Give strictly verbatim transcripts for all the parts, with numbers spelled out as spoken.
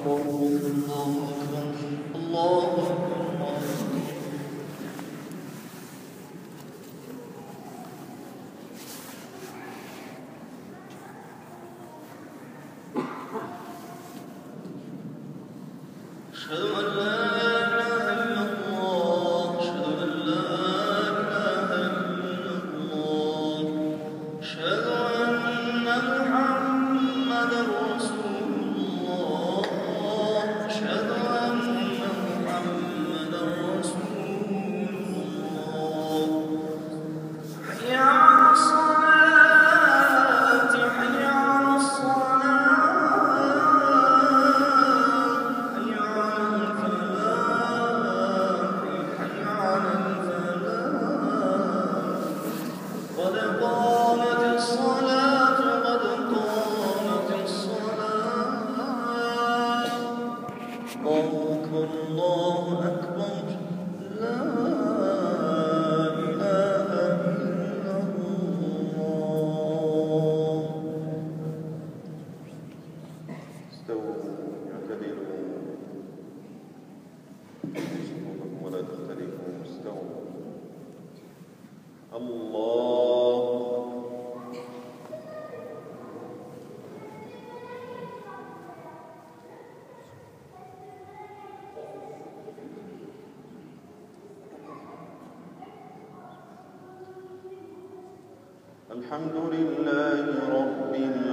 الحمد لله رب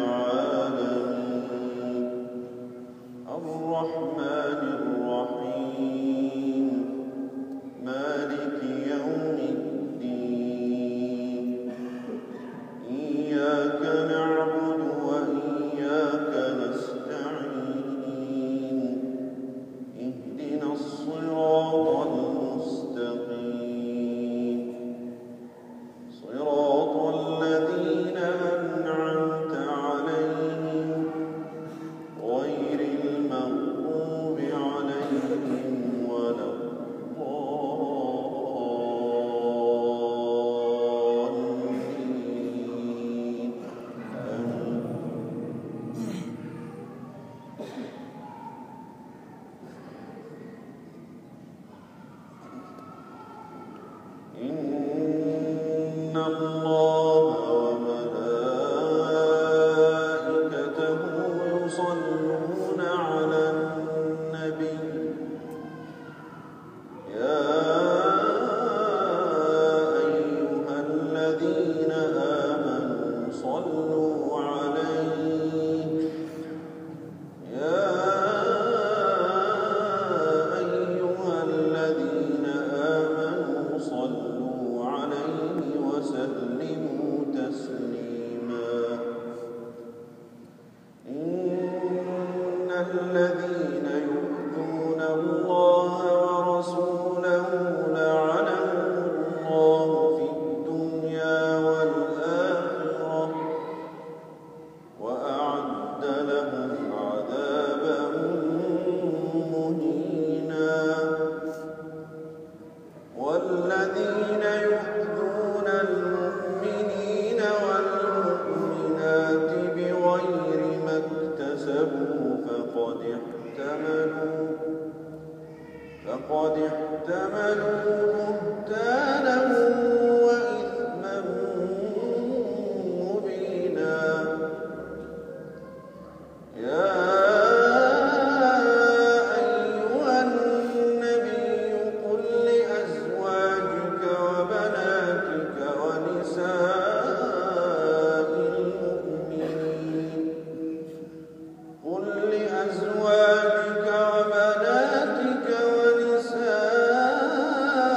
العالمين الرحمن الرحيم مالك يوم الدين إياك نعبد وإياك نستعين اهدنا الصراط المستقيم صراط الذين أنعمت عليهم غير المغضوب عليهم ولا الضالين إن الله وملائكته يصلون على النبي يا أيها الذين آمنوا صلوا عليه يا أيها الذين آمنوا صلوا عليه وسلموا تسليما إن الذين يؤذون الله ورسوله لعنهم الله في الدنيا والآخرة وأعد لهم عذابا مهينا والذين يؤذون المؤمنين والمؤمنات بغير ما اكتسبوا فقد احتملوا فقد احتملوا بهتانا وإثما مبينا يا أيها النبي قل لأزواجك وبناتك ونساء المؤمنين قل لأزواجك وبناتك ونساء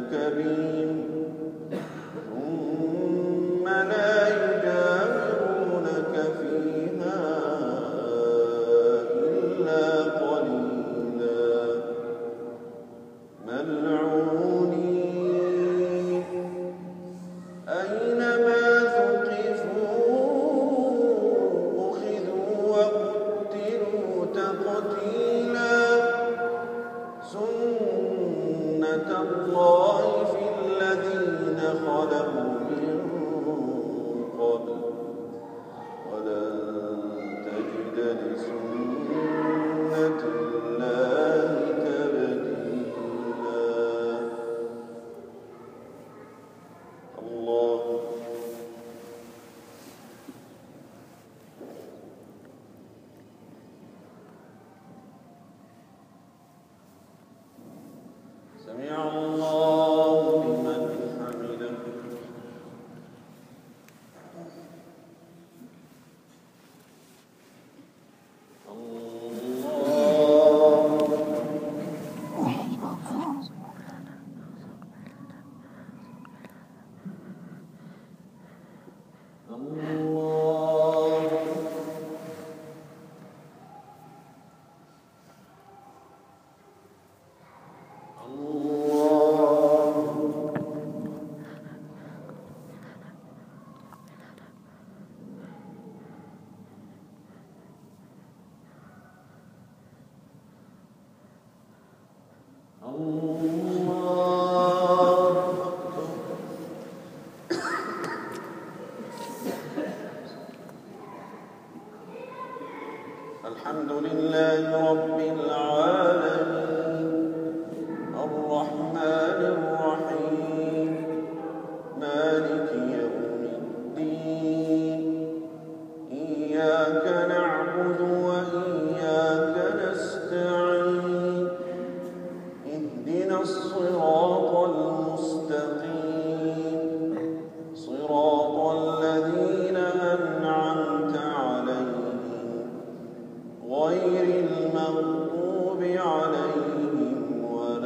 كبير ثم لا يجاورونك فيها إلا قليلا ملعونين أينما ثقفوا أخذوا وقتلوا تقتيلا سنة الله في الذين خلوا من قبل ولن تجد لسنة الله تبديلا. الله سمع الله لمن حمده. الحمد لله رب العالمين الرحمن الرحيم مالك يوم الدين إياك نعبد وإياك نستعين اهدنا الصراط المستقيم صراط الذين أنعمت عليهم غير المغضوب عليهم ولا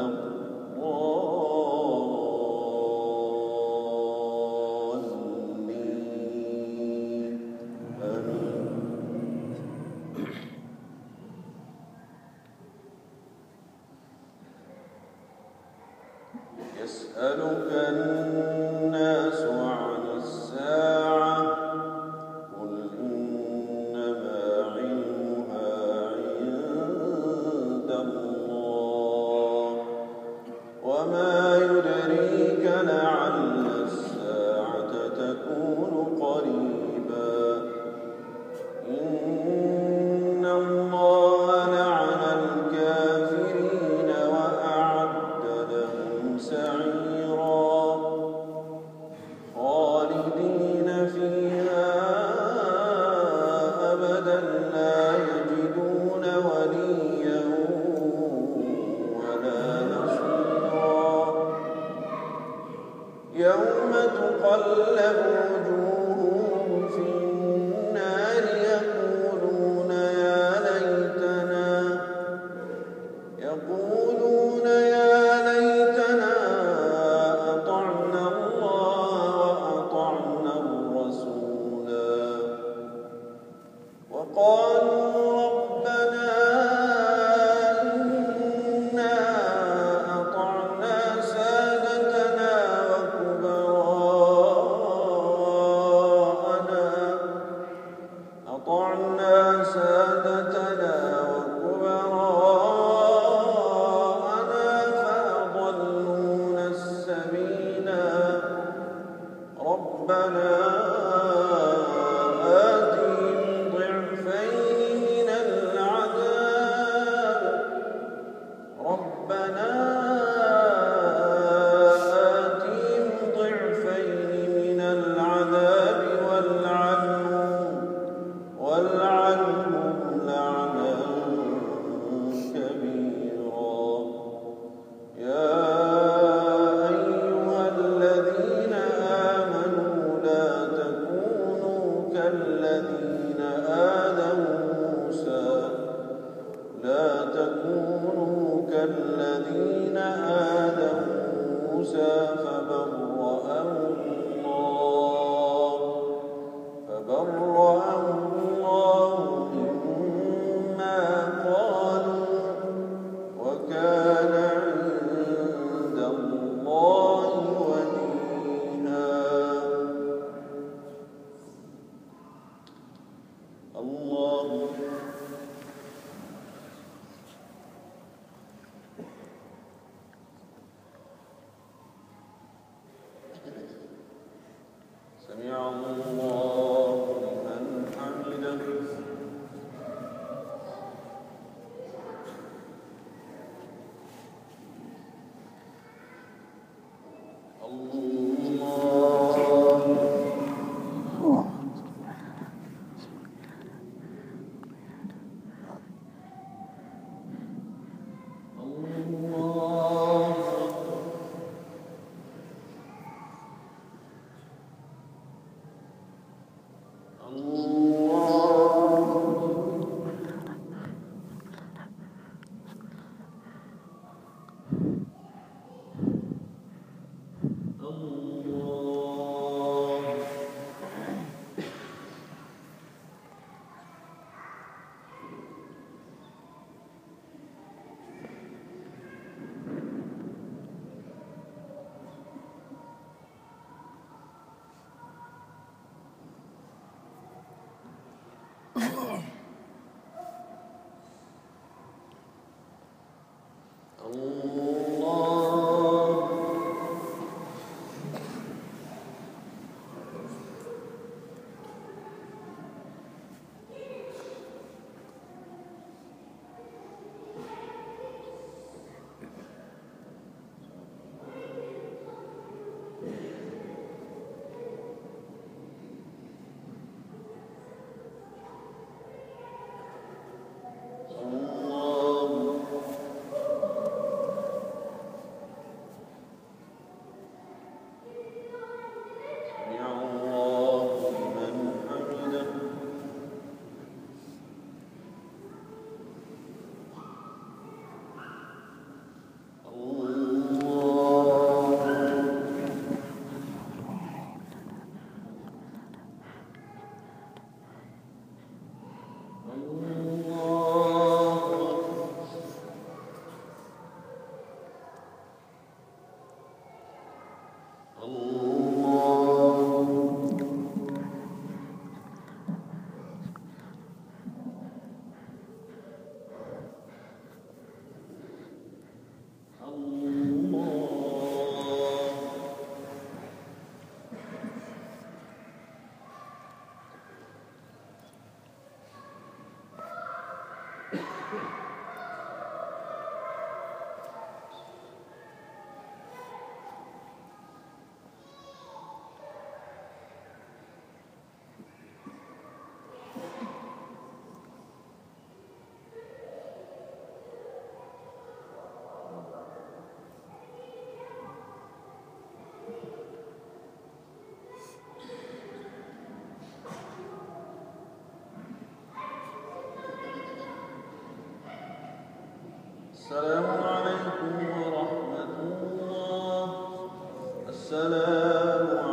الضالين آمين. يسألك الناس عن الساعة قل إنما علمها عند الله وما يدريك لعل الساعة تكون قريبا إن الله لعن الكافرين وأعد لهم سعيرا خالدين فيها أبدا لا يجدون وليا ولا نصيرا يوم تقلب وجوههم في النار يقولون يا ليتنا يقولون يا ليتنا أطعنا الله وأطعنا الرسولا وقالوا ربنا إنا أطعنا سادتنا وكبراءنا أطعنا سادتنا وكبراءنا فأضلونا السبيلا ربنا آتهم ضعفين من العذاب ربنا آتهم ضعفين من العذاب والعنهم والعنهم لعنا كبيرا يا أيها الذين آمنوا لا فبرأه الله فبرأه الله مما قالوا وكان عند الله وجيها. الله سمع الله لمن حمده. السلام عليكم ورحمة الله. السلام